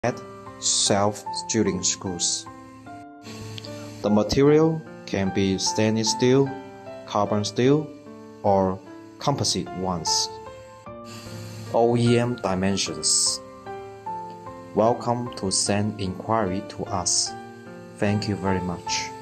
head self-shielding screws. The material can be stainless steel, carbon steel, or composite ones. OEM dimensions. Welcome to send inquiry to us. Thank you very much.